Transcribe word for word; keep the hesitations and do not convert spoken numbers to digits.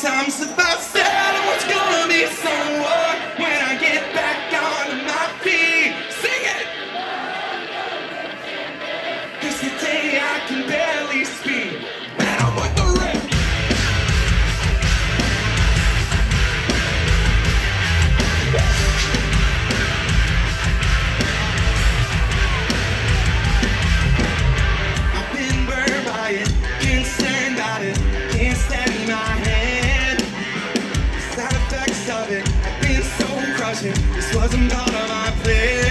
Sometimes if I said I was gonna be someone when I get back onto my feet, sing it! 'Cause today I can barely speak. Man, I'm with the rip. I've been burned by it, can't stand by it, can't stand my hand. The side effects of it have been so crushing. This wasn't part of my plan.